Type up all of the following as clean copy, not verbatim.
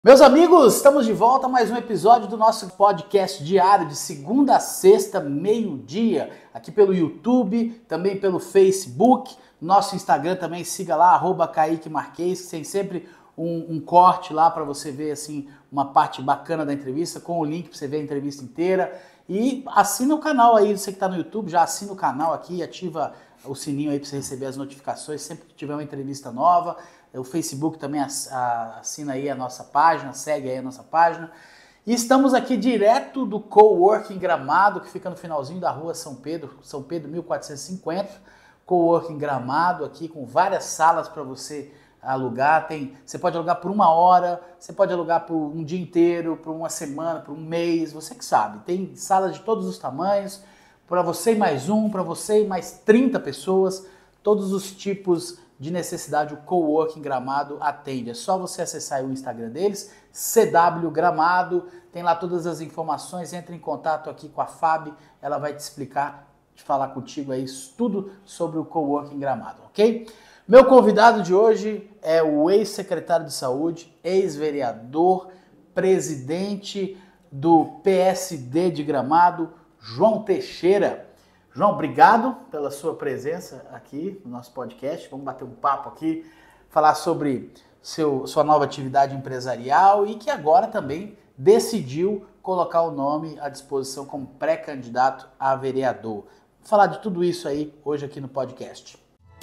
Meus amigos, estamos de volta a mais um episódio do nosso podcast diário de segunda a sexta, meio-dia, aqui pelo YouTube, também pelo Facebook, nosso Instagram também, siga lá, @Kaique Marques, que tem sempre um corte lá para você ver assim uma parte bacana da entrevista, com o link para você ver a entrevista inteira. E assina o canal aí, você que está no YouTube, já assina o canal aqui, ativa o sininho aí para você receber as notificações sempre que tiver uma entrevista nova. O Facebook também assina aí a nossa página, segue aí a nossa página. E estamos aqui direto do Coworking Gramado, que fica no finalzinho da rua São Pedro 1450. Coworking Gramado aqui com várias salas para você alugar. Você pode alugar por 1 hora, você pode alugar por um dia inteiro, por uma semana, por um mês, você que sabe. Tem salas de todos os tamanhos, para você e mais para você e mais 30 pessoas, todos os tipos de necessidade o Coworking Gramado atende. É só você acessar o Instagram deles, CW Gramado, tem lá todas as informações, entre em contato aqui com a Fábio, ela vai te explicar, te falar contigo aí tudo sobre o Coworking Gramado, ok? Meu convidado de hoje é o ex-secretário de Saúde, ex-vereador, presidente do PSD de Gramado, João Teixeira. João, obrigado pela sua presença aqui no nosso podcast. Vamos bater um papo aqui, falar sobre sua nova atividade empresarial e que agora também decidiu colocar o nome à disposição como pré-candidato a vereador. Vamos falar de tudo isso aí hoje aqui no podcast.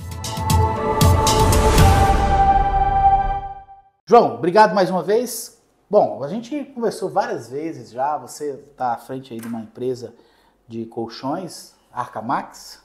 João, obrigado mais uma vez. Bom, a gente conversou várias vezes já, você está à frente aí de uma empresa de colchões, Arcamax,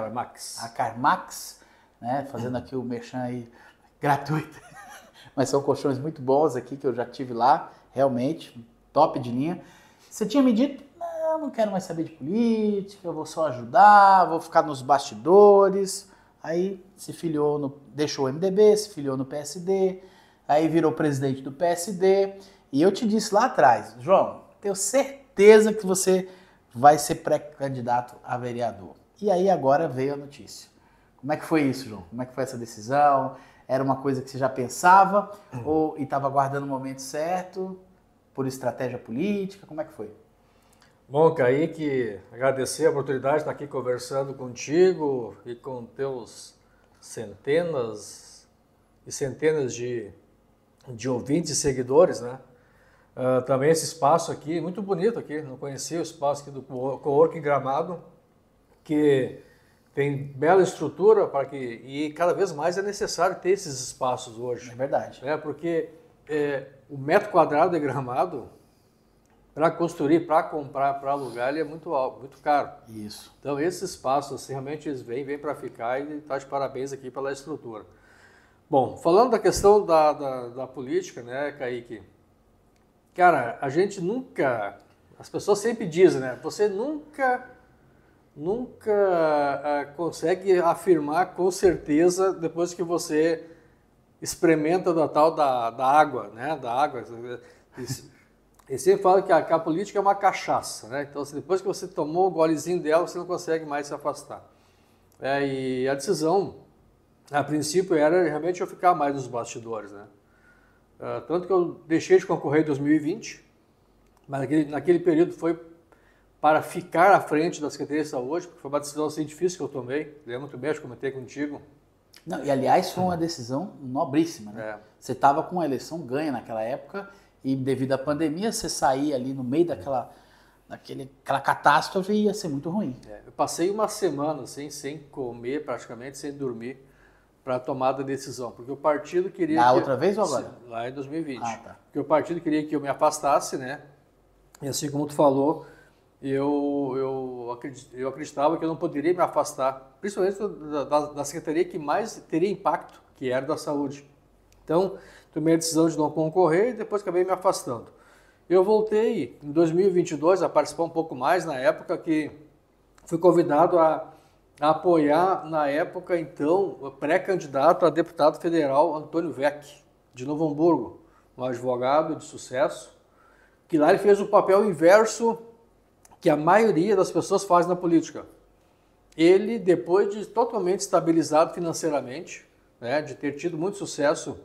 né? Fazendo aqui o merchan aí gratuito, mas são colchões muito bons aqui que eu já tive lá, realmente, top de linha. Você tinha me dito, não quero mais saber de política, eu vou só ajudar, vou ficar nos bastidores, aí se filiou, deixou o MDB, se filiou no PSD, aí virou presidente do PSD, e eu te disse lá atrás, João, tenho certeza que você vai ser pré-candidato a vereador. E aí agora veio a notícia. Como é que foi isso, João? Como é que foi essa decisão? Era uma coisa que você já pensava e estava aguardando o momento certo, por estratégia política? Como é que foi? Bom, Kaique, agradecer a oportunidade de estar aqui conversando contigo e com teus centenas e centenas de ouvintes e seguidores, né? Também esse espaço aqui, muito bonito aqui, não conhecia o espaço aqui do Coworking Gramado, que tem bela estrutura e cada vez mais é necessário ter esses espaços hoje. É verdade. Porque o metro quadrado de Gramado, para construir, para comprar, para alugar, ele é muito alto, muito caro. Isso. Então esses espaços assim, realmente eles vêm para ficar e está de parabéns aqui pela estrutura. Bom, falando da questão da política, né, Kaique? Cara, a gente nunca, as pessoas sempre dizem, né? Você nunca consegue afirmar com certeza depois que você experimenta da tal da água, né? Da água. E sempre fala que a política é uma cachaça, né? Então, depois que você tomou o golezinho dela, você não consegue mais se afastar. E a decisão, a princípio, era realmente eu ficar mais nos bastidores, né? Tanto que eu deixei de concorrer em 2020, mas naquele período foi para ficar à frente da Secretaria de Saúde, porque foi uma decisão assim difícil que eu tomei, lembro muito bem, eu comentei contigo. Não, e aliás foi uma decisão nobríssima, né? Você estava com a eleição ganha naquela época e devido à pandemia você sair ali no meio daquela catástrofe ia ser muito ruim. Eu passei uma semana assim, sem comer praticamente, sem dormir, para a tomada de decisão, porque o partido queria... outra vez ou agora? Lá em 2020. Tá. Porque o partido queria que eu me afastasse, né? E assim como tu falou, eu acreditava que eu não poderia me afastar, principalmente da secretaria que mais teria impacto, que era da saúde. Então, tomei a decisão de não concorrer e depois acabei me afastando. Eu voltei em 2022 a participar um pouco mais, na época que fui convidado a apoiar, na época, então, o pré-candidato a deputado federal Antônio Vec, de Novo Hamburgo, um advogado de sucesso, que lá ele fez o papel inverso que a maioria das pessoas faz na política. Ele, depois de totalmente estabilizado financeiramente, né, de ter tido muito sucesso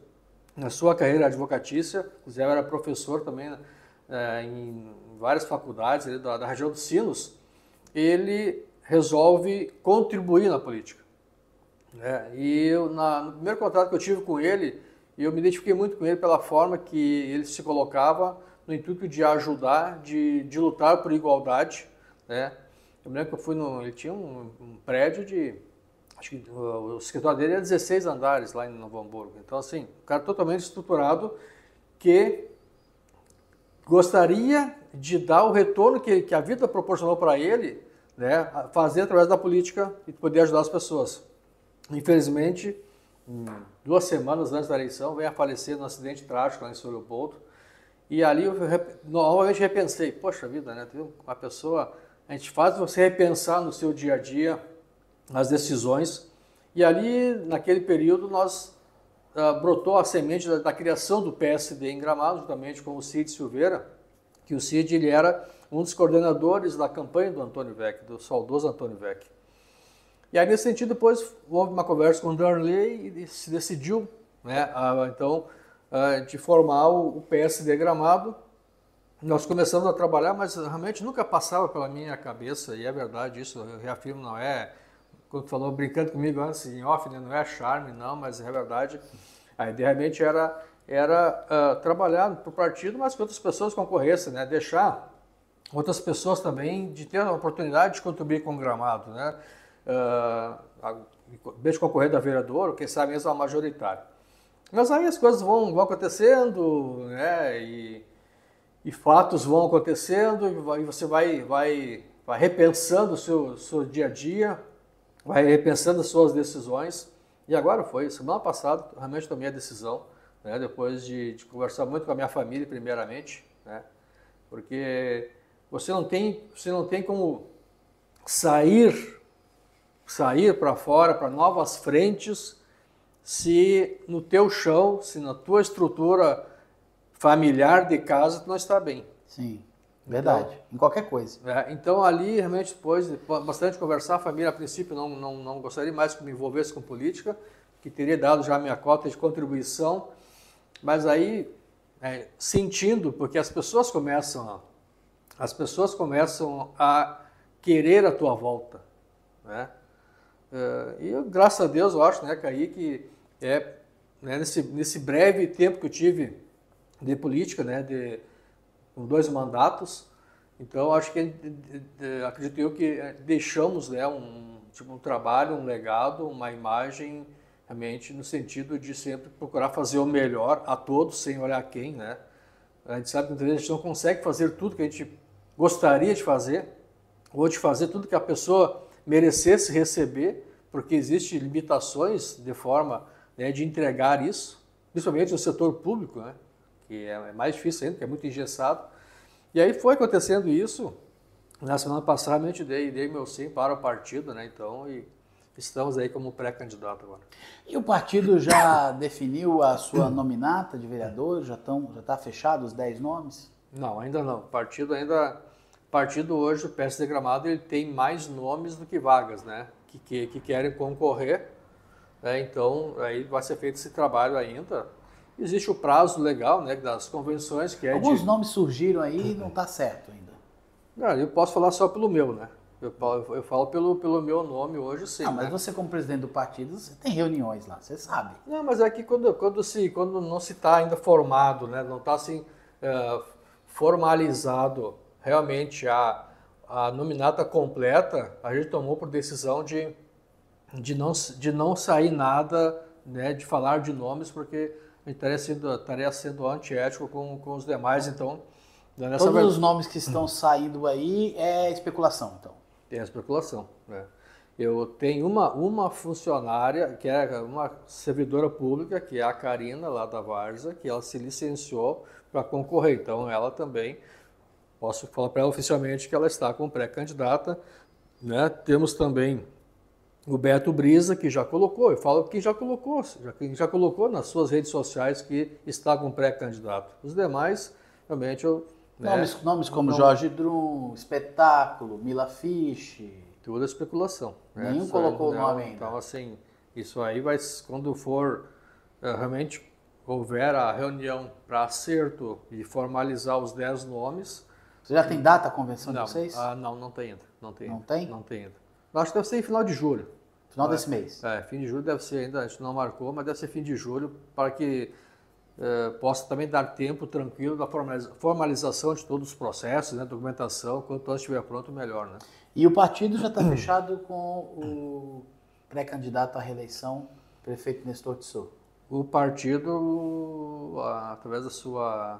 na sua carreira advocatícia. O Zé era professor também em várias faculdades da região dos Sinos. Ele resolve contribuir na política. E no primeiro contato que eu tive com ele, eu me identifiquei muito com ele pela forma que ele se colocava no intuito de ajudar, de lutar por igualdade. Né? Eu me lembro que ele tinha um prédio acho que o escritório dele era 16 andares lá em Novo Hamburgo. Então, assim, um cara totalmente estruturado que gostaria de dar o retorno que a vida proporcionou para ele, né, fazer através da política e poder ajudar as pessoas. Infelizmente, 2 semanas antes da eleição, veio a falecer num acidente trágico lá em São Leopoldo. E ali eu novamente repensei, poxa vida, né? Uma pessoa, a gente faz você repensar no seu dia a dia as decisões. E ali, naquele período, brotou a semente da criação do PSD em Gramado, juntamente com o Cid Silveira, que o Cid ele era um dos coordenadores da campanha do Antônio Vec, do saudoso Antônio Vec. E aí, nesse sentido, depois houve uma conversa com o Darnley e se decidiu, né, de formar o PSD Gramado. Nós começamos a trabalhar, mas realmente nunca passava pela minha cabeça, e é verdade isso, eu reafirmo, não é, quando falou brincando comigo antes em off, né, não é charme, não, mas é verdade. A ideia realmente era trabalhar para o partido, mas que outras pessoas concorressem, né, deixar outras pessoas também de ter a oportunidade de contribuir com o Gramado, né, em vez de concorrer da vereadora, ou quem sabe mesmo a majoritária. Mas aí as coisas vão acontecendo, né, e fatos vão acontecendo, e você vai repensando o seu dia a dia, vai repensando as suas decisões. E agora semana passada, realmente tomei a decisão, né, depois de conversar muito com a minha família, primeiramente, né, porque você não tem como sair para fora, para novas frentes, se no teu chão, se na tua estrutura familiar de casa tu não está bem. Sim, verdade. Então, em qualquer coisa. Então ali, realmente, depois de bastante conversar, a família a princípio não gostaria mais que me envolvesse com política, que teria dado já a minha cota de contribuição, mas aí, sentindo, porque as pessoas começam a querer a tua volta, né? E graças a Deus, eu acho, né, Kaique, né, nesse breve tempo que eu tive de política, né, com 2 mandatos, então acho que acredito eu que deixamos, né, um trabalho, um legado, uma imagem, realmente no sentido de sempre procurar fazer o melhor a todos, sem olhar quem, né? A gente sabe que muitas vezes a gente não consegue fazer tudo que a gente gostaria de fazer, ou de fazer tudo que a pessoa merecesse receber, porque existem limitações de forma, né, de entregar isso, principalmente no setor público, né, que é mais difícil ainda, que é muito engessado. E aí foi acontecendo isso. Na semana passada, realmente dei meu sim para o partido, né, então, e estamos aí como pré-candidato agora. E o partido já definiu a sua nominata de vereador? Já está fechado os 10 nomes? Não, ainda não. O partido hoje, o PSD Gramado, ele tem mais nomes do que vagas, né? Que querem concorrer, né? Então aí vai ser feito esse trabalho ainda. Existe o prazo legal, né, das convenções, que é alguns nomes surgiram aí e não está certo ainda. Não, eu posso falar só pelo meu, né? Eu falo pelo meu nome hoje, sim. Mas você como presidente do partido, você tem reuniões lá, você sabe. Não, mas é que quando não se está ainda formado, né, não está assim formalizado realmente a nominata completa, a gente tomou por decisão de não sair nada, né, de falar de nomes, porque a gente estaria sendo antiético com os demais, então... Todos os nomes que estão saindo aí é especulação, então? É especulação, né? Eu tenho uma funcionária, que é uma servidora pública, que é a Karina, lá da Várzea, que ela se licenciou para concorrer, então ela também... Posso falar para ela oficialmente que ela está como pré-candidata, né? Temos também o Beto Brisa, que já colocou, eu falo que já colocou nas suas redes sociais que está como pré-candidato. Os demais, realmente, nomes como Jorge Drum, Espetáculo, Mila Fisch... Tudo é especulação. Nenhum colocou o nome ainda. Então, assim, isso aí vai, quando for realmente houver a reunião para acerto e formalizar os 10 nomes. Você já tem data a convenção de Não, vocês? não tem ainda. Não tem Não ainda. tem? Não tem ainda. Acho que deve ser em final de julho. Final desse mês. Fim de julho deve ser ainda, a gente não marcou, mas deve ser fim de julho para que possa também dar tempo tranquilo da formalização de todos os processos, né, documentação, quanto antes estiver pronto, melhor, né? E o partido já está fechado com o pré-candidato à reeleição, prefeito Nestor Tissot. O partido, através da sua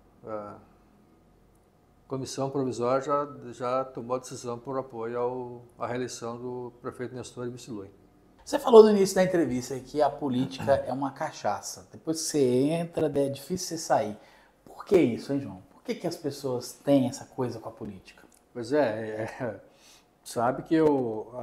comissão provisória, já tomou a decisão por apoio à reeleição do prefeito Nestor Ibicilui. Você falou no início da entrevista que a política é uma cachaça. Depois que você entra, é difícil você sair. Por que isso, hein, João? Por que as pessoas têm essa coisa com a política? Pois sabe que eu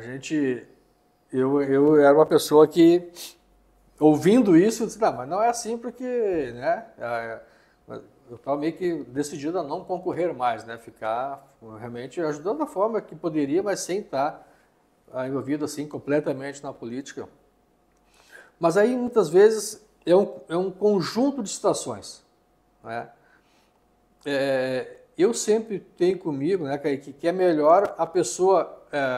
era uma pessoa que, ouvindo isso, eu disse, não, mas não é assim porque, né, eu estava meio que decidido a não concorrer mais, né, ficar realmente ajudando da forma que poderia, mas sem estar envolvido assim completamente na política. Mas aí muitas vezes é um conjunto de situações, né? Eu sempre tenho comigo, né, que é melhor a pessoa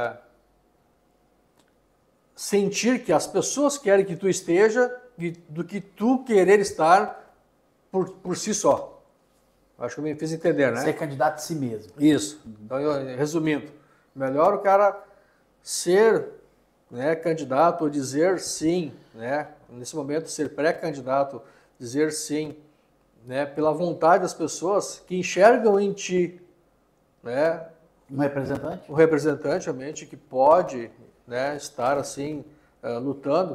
sentir que as pessoas querem que tu esteja do que tu querer estar por si só. Acho que eu me fiz entender, né? Ser candidato a si mesmo. Isso. Então, resumindo, melhor o cara ser, né, candidato ou dizer sim, né, nesse momento ser pré-candidato, dizer sim, né, pela vontade das pessoas que enxergam em ti, né, um representante realmente que pode, né, estar assim lutando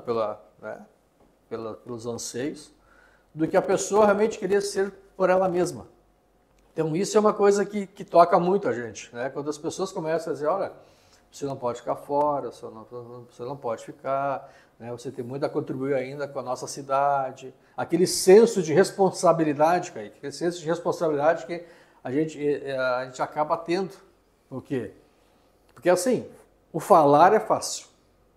pelos anseios, do que a pessoa realmente querer ser por ela mesma. Então isso é uma coisa que toca muito a gente, né, quando as pessoas começam a dizer, olha, você não pode ficar fora, você não pode ficar, né? Você tem muito a contribuir ainda com a nossa cidade. Aquele senso de responsabilidade, Kaique, aquele senso de responsabilidade que a gente acaba tendo. Por quê? Porque assim, o falar é fácil.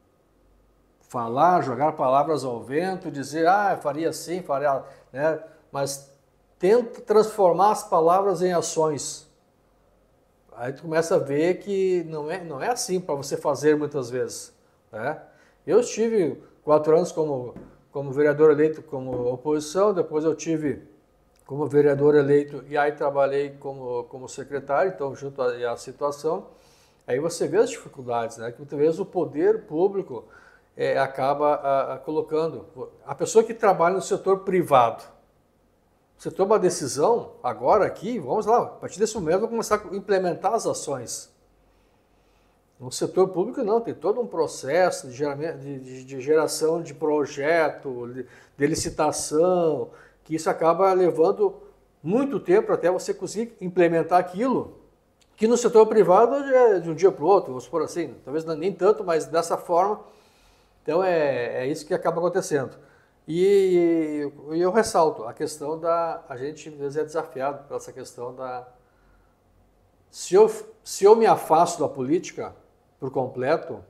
Falar, jogar palavras ao vento, dizer, faria assim, faria, né? Mas tenta transformar as palavras em ações. Aí tu começa a ver que não é assim para você fazer muitas vezes, né? Eu estive 4 anos como vereador eleito como oposição, depois eu tive como vereador eleito e aí trabalhei como secretário, então junto à situação, aí você vê as dificuldades, né? Que muitas vezes o poder público acaba colocando. A pessoa que trabalha no setor privado, você toma a decisão, agora aqui, vamos lá, a partir desse momento, vamos começar a implementar as ações. No setor público não, tem todo um processo de geração de projeto, de licitação, que isso acaba levando muito tempo até você conseguir implementar aquilo, que no setor privado é de um dia para o outro, vamos supor assim, talvez nem tanto, mas dessa forma, então é isso que acaba acontecendo. E eu ressalto a questão a gente às vezes é desafiado por essa questão se eu me afasto da política por completo,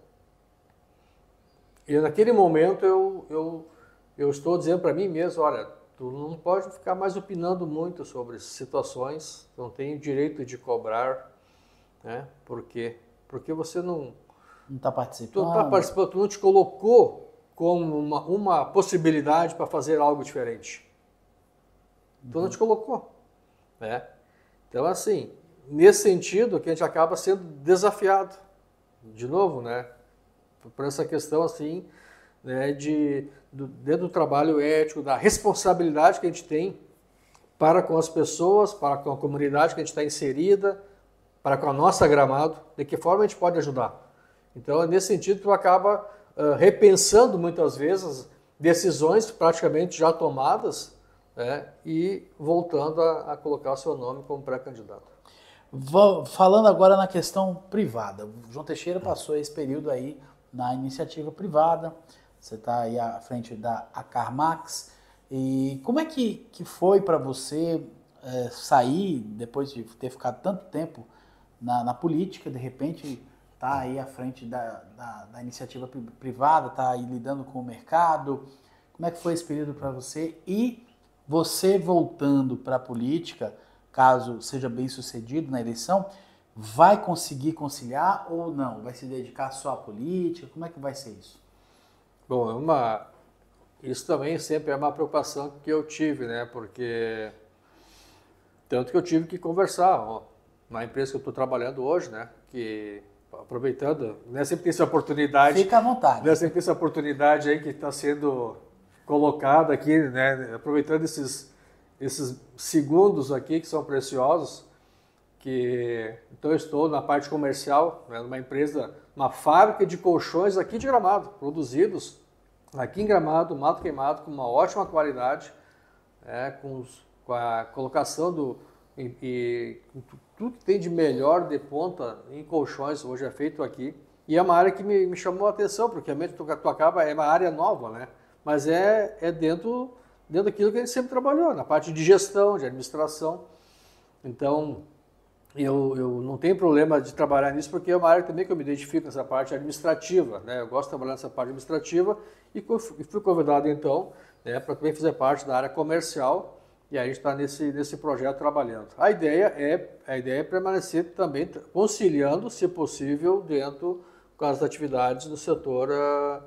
e naquele momento eu estou dizendo para mim mesmo, olha, tu não pode ficar mais opinando muito sobre situações, tu não tem o direito de cobrar, né? Por quê? Porque você não está participando. Tu não está participando, tu não te colocou como uma possibilidade para fazer algo diferente. Tu não te colocou, né? Então, assim, nesse sentido que a gente acaba sendo desafiado, de novo, né? Por essa questão, assim, né, dentro do trabalho ético, da responsabilidade que a gente tem para com as pessoas, para com a comunidade que a gente está inserida, para com a nossa Gramado, de que forma a gente pode ajudar. Então, nesse sentido, tu acaba repensando muitas vezes decisões praticamente já tomadas, né, e voltando a colocar o seu nome como pré-candidato. Falando agora na questão privada, o João Teixeira passou esse período aí na iniciativa privada, você está aí à frente da Acarmax, e como é que foi para você sair, depois de ter ficado tanto tempo na política, de repente está aí à frente da iniciativa privada, está aí lidando com o mercado? Como é que foi esse período para você? E você voltando para a política, caso seja bem sucedido na eleição, vai conseguir conciliar ou não? Vai se dedicar só à política? Como é que vai ser isso? Bom, isso também sempre é uma preocupação que eu tive, né? Porque tanto que eu tive que conversar na empresa que eu estou trabalhando hoje, né? Que aproveitando, né? Sempre tem essa oportunidade. Fica à vontade. Né? Sempre tem essa oportunidade aí que está sendo colocada aqui, né? Aproveitando esses segundos aqui que são preciosos. Então eu estou na parte comercial, né, numa empresa, uma fábrica de colchões aqui de Gramado, produzidos aqui em Gramado, Mato Queimado, com uma ótima qualidade, com a colocação e tudo que tem de melhor de ponta em colchões hoje é feito aqui. E é uma área que me chamou a atenção, porque realmente tu acaba, é uma área nova, né? Mas é dentro daquilo que a gente sempre trabalhou, na parte de gestão, de administração. Então, eu não tenho problema de trabalhar nisso, porque é uma área também que eu me identifico nessa parte administrativa, né? Eu gosto de trabalhar nessa parte administrativa e fui convidado então, né, para também fazer parte da área comercial, e aí a gente está nesse projeto trabalhando. A ideia é permanecer também conciliando, se possível, dentro com as atividades do setor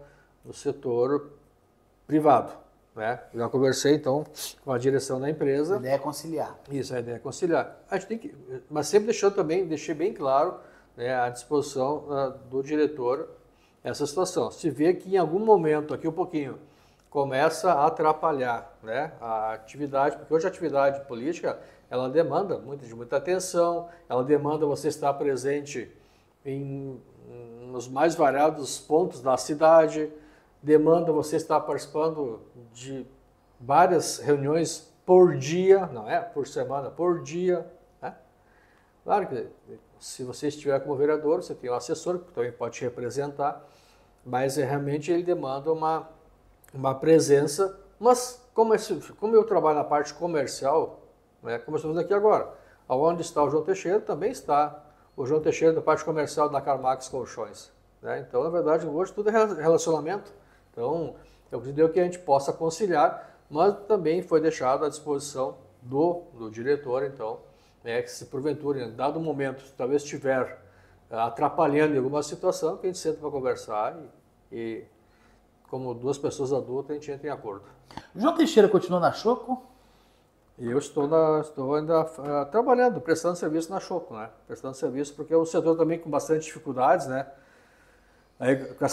privado. Né? Já conversei então com a direção da empresa. A ideia é conciliar. Isso, a ideia é conciliar. A gente tem que, mas sempre deixei bem claro, né, à disposição do diretor essa situação. Se vê que em algum momento, aqui um pouquinho, começa a atrapalhar, né, a atividade, porque hoje a atividade política ela demanda muita atenção, ela demanda você estar presente nos mais variados pontos da cidade, demanda você estar participando de várias reuniões por dia, não é por semana, por dia. Né? Claro que se você estiver como vereador, você tem um assessor que também pode te representar, mas realmente ele demanda uma presença. Mas como eu trabalho na parte comercial, né, como eu estou fazendo aqui agora, onde está o João Teixeira, também está o João Teixeira da parte comercial da Carmax Colchões. Né? Então, na verdade, hoje tudo é relacionamento. Então, eu acredito que a gente possa conciliar, mas também foi deixado à disposição do diretor, então, né, que se porventura, em dado momento, talvez estiver atrapalhando em alguma situação, que a gente senta para conversar e, como duas pessoas adultas, a gente entra em acordo. João Teixeira continua na Choco? Eu estou ainda trabalhando, prestando serviço na Choco, né? Prestando serviço, porque é um setor também com bastante dificuldades, né? Aí, com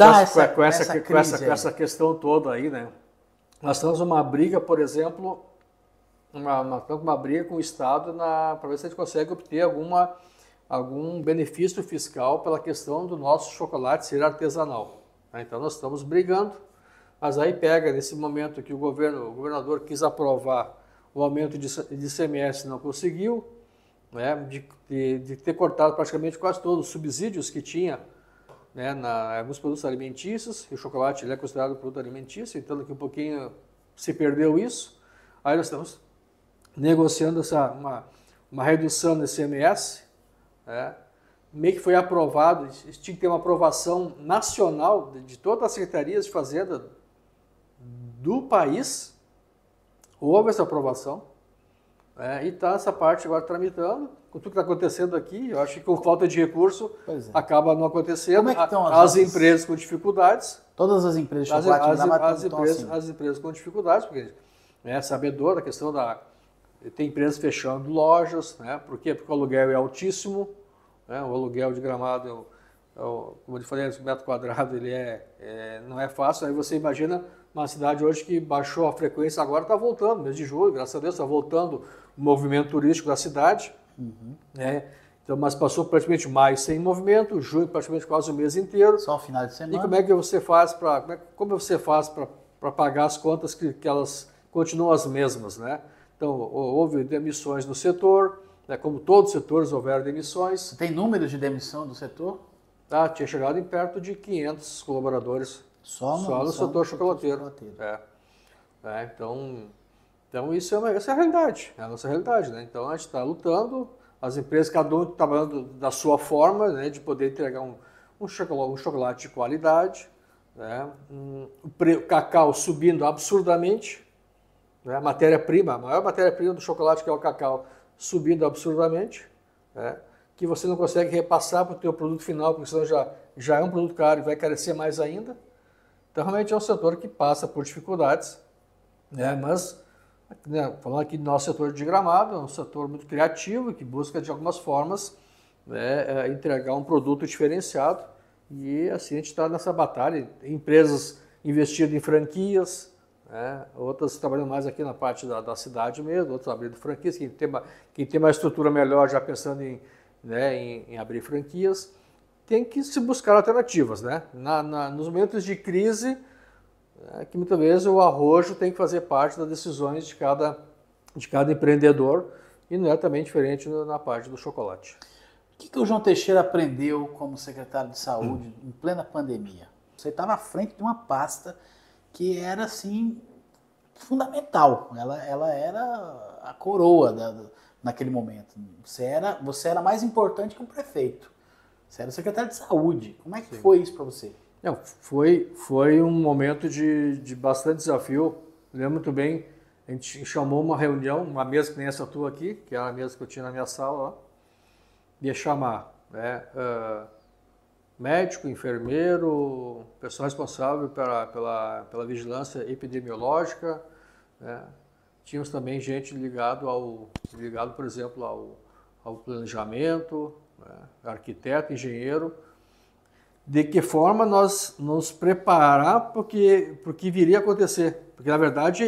essa questão toda aí, né? Nós temos uma briga, por exemplo, uma briga com o Estado para ver se a gente consegue obter algum benefício fiscal pela questão do nosso chocolate ser artesanal. Né? Então nós estamos brigando, mas aí pega nesse momento que o governador quis aprovar o aumento de ICMS, não conseguiu, né? de ter cortado praticamente quase todos os subsídios que tinha, né, alguns produtos alimentícios, e o chocolate ele é considerado produto alimentício, então daqui um pouquinho se perdeu isso. Aí nós estamos negociando uma redução do ICMS, né, meio que foi aprovado, tinha que ter uma aprovação nacional de todas as secretarias de fazenda do país, houve essa aprovação, e está essa parte agora tramitando. Com tudo que está acontecendo aqui, eu acho que com falta de recurso acaba não acontecendo. Como é que estão as empresas com dificuldades. Todas as empresas de chocolate as empresas com dificuldades, porque sabedor da questão tem empresas fechando lojas, né? Por quê? Porque o aluguel é altíssimo, né? O aluguel de Gramado, como eu falei, o metro quadrado ele não é fácil. Aí você imagina uma cidade hoje que baixou a frequência, agora está voltando, mês de julho, graças a Deus, está voltando o movimento turístico da cidade. Uhum. Então, mas passou praticamente maio sem movimento, junho praticamente quase o mês inteiro. Só o final de semana. E como é que você faz para pagar as contas que elas continuam as mesmas, né? Então, houve demissões no setor, né? Como todos os setores houveram demissões. Você tem números de demissão do setor? Tinha chegado em perto de 500 colaboradores só no setor chocolateiro. Então essa é a realidade, é a nossa realidade, né? Então a gente está lutando, as empresas, cada um trabalhando da sua forma, né, de poder entregar um chocolate de qualidade, né? O cacau subindo absurdamente, né? A matéria-prima, a maior matéria-prima do chocolate, que é o cacau, subindo absurdamente, né? Que você não consegue repassar para o teu produto final, porque senão já é um produto caro e vai carecer mais ainda. Então, realmente é um setor que passa por dificuldades, né? Mas, né, falando aqui do nosso setor de Gramado, é um setor muito criativo, que busca, de algumas formas, né, entregar um produto diferenciado. E assim a gente está nessa batalha. Empresas investindo em franquias, né? Outras trabalhando mais aqui na parte da cidade mesmo, outras abrindo franquias. Quem tem uma estrutura melhor já pensando em abrir franquias. Tem que se buscar alternativas, né? Nos momentos de crise, que muitas vezes o arrojo tem que fazer parte das decisões de cada empreendedor, e não é também diferente na parte do chocolate. O que o João Teixeira aprendeu como secretário de saúde em plena pandemia? Você estava à frente de uma pasta que era, assim, fundamental. Ela era a coroa naquele momento. Você era mais importante que o prefeito. Você era o secretário de saúde. Como é que foi isso para você? Não, foi um momento de bastante desafio. Lembro muito bem, a gente chamou uma reunião, uma mesa que nem essa tua aqui, que era a mesa que eu tinha na minha sala lá. Ia chamar, né, médico, enfermeiro, pessoal responsável pela vigilância epidemiológica, né? Tínhamos também gente ligado, por exemplo, ao planejamento, né, arquiteto, engenheiro, de que forma nós nos preparar para o que viria a acontecer. Porque, na verdade,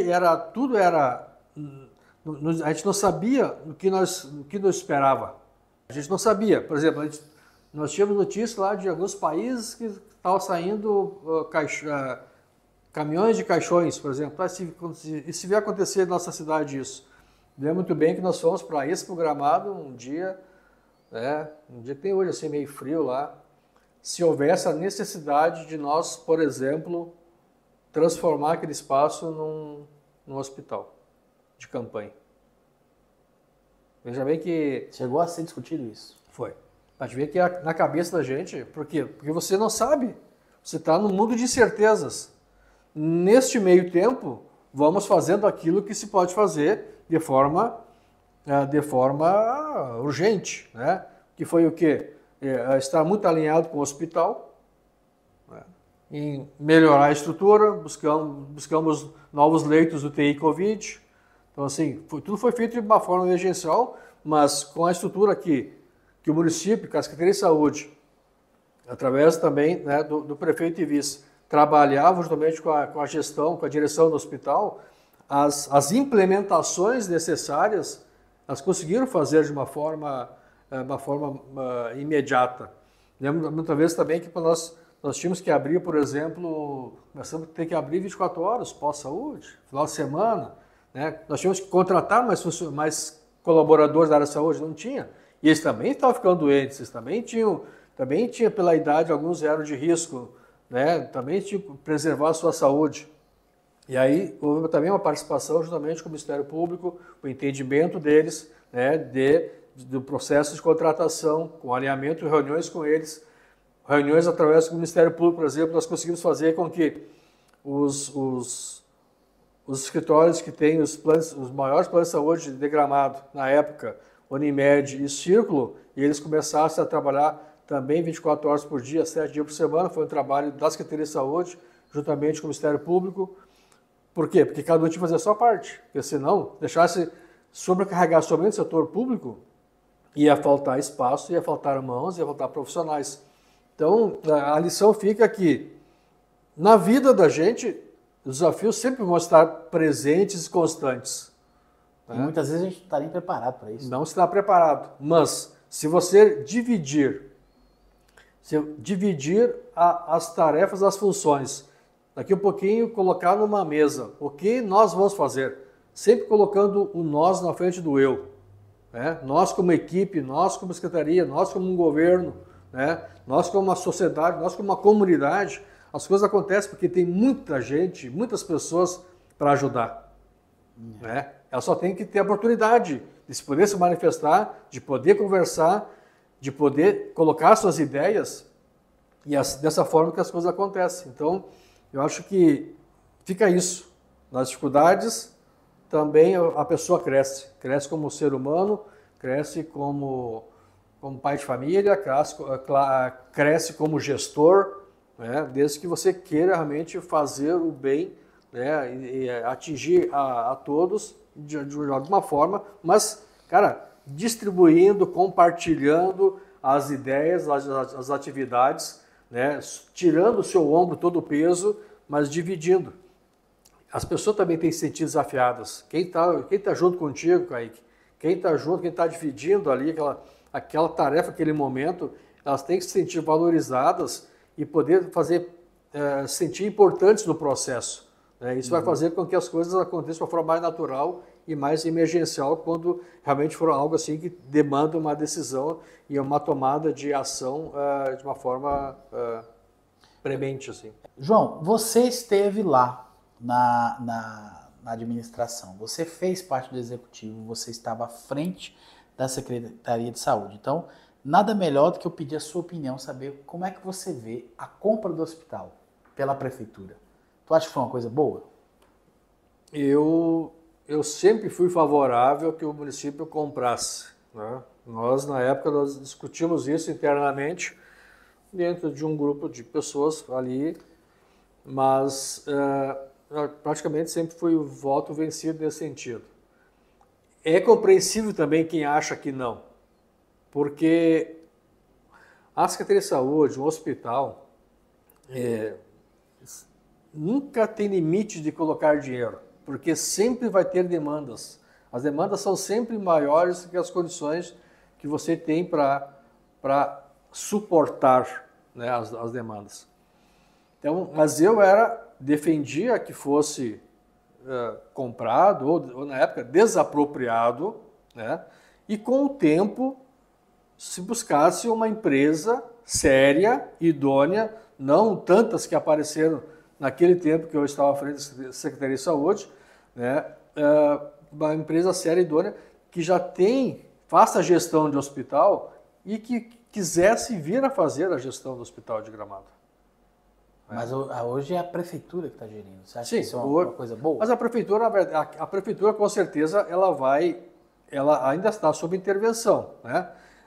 a gente não sabia o que nos esperava. A gente não sabia. Por exemplo, nós tínhamos notícias lá de alguns países que estavam saindo caminhões de caixões, por exemplo. E se vier acontecer na nossa cidade isso? Lembro muito bem que nós fomos para Expo Gramado um dia, né, um dia que tem hoje assim meio frio lá, se houvesse a necessidade de nós, por exemplo, transformar aquele espaço num hospital de campanha. Veja bem que... Chegou a ser discutido isso. Foi. A gente vê que na cabeça da gente, por quê? Porque você não sabe. Você está num mundo de incertezas. Neste meio tempo, vamos fazendo aquilo que se pode fazer de forma urgente, né? Que foi o quê? Estar muito alinhado com o hospital, né? Em melhorar a estrutura, buscamos novos leitos do TI Covid. Então, assim, tudo foi feito de uma forma emergencial, mas com a estrutura que o município, que a Secretaria de Saúde, através também, né, do prefeito e vice, trabalhavam justamente com a gestão, com a direção do hospital, as implementações necessárias, elas conseguiram fazer de uma forma imediata. Lembro muitas vezes também que nós tínhamos que abrir, por exemplo, começamos a ter que abrir 24 horas pós-saúde, final de semana, né? Nós tínhamos que contratar mais colaboradores da área de saúde, não tinha. E eles também estavam ficando doentes, eles também tinha pela idade, alguns eram de risco, né? Também tinham que preservar a sua saúde. E aí houve também uma participação juntamente com o Ministério Público, o entendimento deles, né, do processo de contratação, com alinhamento e reuniões com eles, reuniões através do Ministério Público, por exemplo, nós conseguimos fazer com que os escritórios que têm os maiores planos de saúde de Gramado, na época, Unimed e Círculo, e eles começassem a trabalhar também 24 horas por dia, 7 dias por semana. Foi um trabalho da Secretaria de Saúde, juntamente com o Ministério Público. Por quê? Porque cada um tinha que fazer a sua parte. Porque senão, deixasse sobrecarregar somente o setor público, ia faltar espaço, ia faltar mãos, ia faltar profissionais. Então, a lição fica que, na vida da gente, os desafios sempre vão estar presentes e constantes. E muitas vezes a gente não está nem preparado para isso. Não está preparado. Mas, se você dividir as tarefas, as funções, daqui a pouquinho colocar numa mesa o que nós vamos fazer, sempre colocando o nós na frente do eu. Né? Nós como equipe, nós como secretaria, nós como um governo, né? Nós como uma sociedade, nós como uma comunidade. As coisas acontecem porque tem muita gente, muitas pessoas para ajudar. Né? Ela só tem que ter a oportunidade de se poder se manifestar, de poder conversar, de poder colocar suas ideias E dessa forma que as coisas acontecem. Então, eu acho que fica isso. Nas dificuldades, também a pessoa cresce. Cresce como ser humano, cresce como pai de família, cresce como gestor, né? Desde que você queira realmente fazer o bem, né? E atingir a todos de alguma forma, mas, cara, distribuindo, compartilhando as ideias, as atividades, né? Tirando o seu ombro todo o peso, mas dividindo. As pessoas também têm que se sentir desafiadas. Quem tá junto contigo, Kaique, quem está junto, quem está dividindo ali aquela tarefa, aquele momento, elas têm que se sentir valorizadas e poder se sentir importantes no processo. Né? Isso vai fazer com que as coisas aconteçam de uma forma mais natural e mais emergencial quando realmente for algo assim que demanda uma decisão e uma tomada de ação de uma forma premente. Assim. João, você esteve lá na administração, você fez parte do executivo, você estava à frente da Secretaria de Saúde. Então, nada melhor do que eu pedir a sua opinião, saber como é que você vê a compra do hospital pela prefeitura. Tu acha que foi uma coisa boa? Eu sempre fui favorável que o município comprasse. Né? Nós, na época, nós discutimos isso internamente dentro de um grupo de pessoas ali, mas praticamente sempre fui o voto vencido nesse sentido. É compreensível também quem acha que não, porque a Secretaria de Saúde, um hospital, nunca tem limite de colocar dinheiro, porque sempre vai ter demandas. As demandas são sempre maiores do que as condições que você tem para suportar, né, as demandas. Então, mas eu defendia que fosse comprado ou na época desapropriado, né, e com o tempo se buscasse uma empresa séria, idônea, não tantas que apareceram naquele tempo que eu estava à frente da Secretaria de Saúde, né, uma empresa séria, idônea, que faça a gestão de hospital e que quisesse vir a fazer a gestão do Hospital de Gramado. Mas hoje é a prefeitura que está gerindo. Você acha Sim, que isso é uma coisa boa? Mas a prefeitura com certeza ela ainda está sob intervenção, né?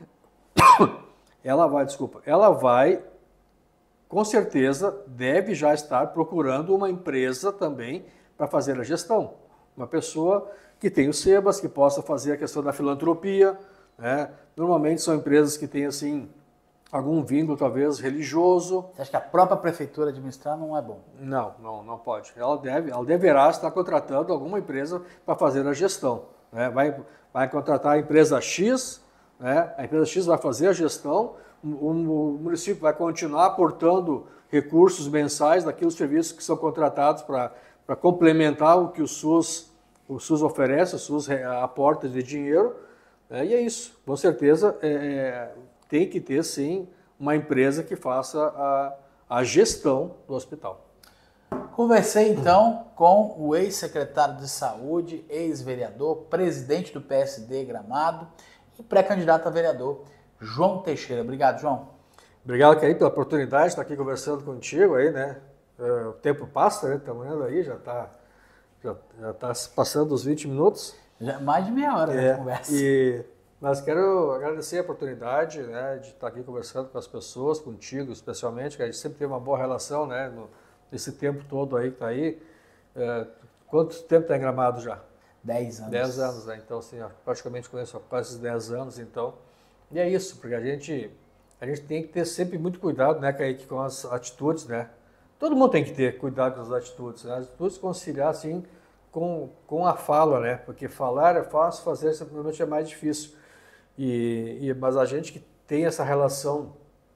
Ela vai com certeza deve já estar procurando uma empresa também para fazer a gestão. Uma pessoa que tem o SEBAS, que possa fazer a questão da filantropia, né? Normalmente são empresas que têm assim algum vínculo talvez religioso. Você acha que a própria prefeitura administrar não é bom? Não pode. Ela deverá estar contratando alguma empresa para fazer a gestão. Né? Vai contratar a empresa X, né? A empresa X vai fazer a gestão, o município vai continuar aportando recursos mensais daqueles serviços que são contratados para complementar o que o SUS oferece, o SUS aporta de dinheiro, né? E é isso. Com certeza tem que ter, sim, uma empresa que faça a gestão do hospital. Conversei, então, com o ex-secretário de Saúde, ex-vereador, presidente do PSD Gramado e pré-candidato a vereador, João Teixeira. Obrigado, João. Obrigado, Caí, pela oportunidade de estar aqui conversando contigo aí, né? O tempo passa, né? Estamos indo aí, já está passando os 20 minutos. Já mais de meia hora de conversa. Mas quero agradecer a oportunidade, né, de estar aqui conversando com as pessoas, contigo especialmente, que a gente sempre teve uma boa relação, né, nesse tempo todo aí que está aí. Quanto tempo está em Gramado já? 10 anos. 10 anos, né? Então, assim, praticamente conheço há quase 10 anos, então. E é isso, porque a gente tem que ter sempre muito cuidado, né, Kaique, com as atitudes, né? Todo mundo tem que ter cuidado com as atitudes, né? As atitudes conciliar, assim, com a fala, né? Porque falar é fácil, fazer simplesmente é mais difícil. Mas a gente que tem essa relação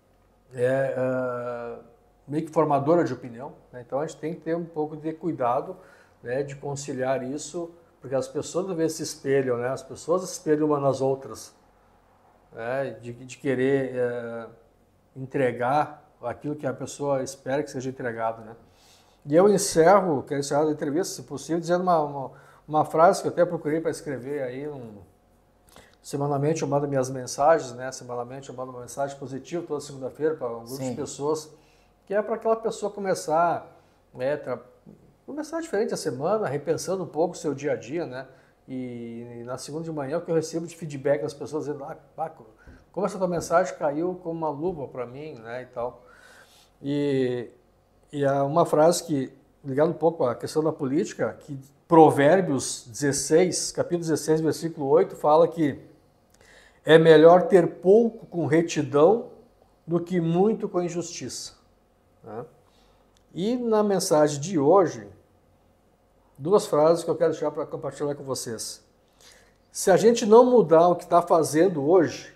meio que formadora de opinião, né? Então a gente tem que ter um pouco de cuidado, né, de conciliar isso, porque as pessoas às vezes se espelham, né? As pessoas se espelham umas nas outras, né? De querer entregar aquilo que a pessoa espera que seja entregado, né? E eu quero encerrar a entrevista, se possível, dizendo uma frase que eu até procurei para escrever aí, semanalmente eu mando minhas mensagens, né? Semanalmente eu mando uma mensagem positiva toda segunda-feira para um grupo de pessoas, que é para aquela pessoa começar, né, começar diferente a semana, repensando um pouco o seu dia a dia, né? E na segunda de manhã o que eu recebo de feedback das pessoas dizendo, como essa tua mensagem caiu como uma luva para mim, né, e tal. E há uma frase que, ligado um pouco à questão da política, que Provérbios 16, capítulo 16, versículo 8, fala que é melhor ter pouco com retidão do que muito com injustiça. Né? E na mensagem de hoje, duas frases que eu quero deixar para compartilhar com vocês. Se a gente não mudar o que está fazendo hoje,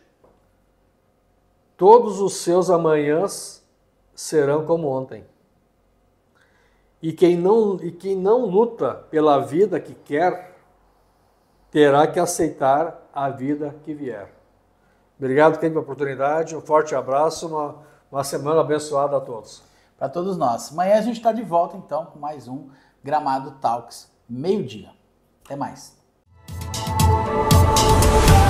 todos os seus amanhãs serão como ontem. E quem não luta pela vida que quer, terá que aceitar a vida que vier. Obrigado, Ken, pela oportunidade. Um forte abraço, uma semana abençoada a todos. Para todos nós. Amanhã a gente está de volta, então, com mais um Gramado Talks, meio-dia. Até mais.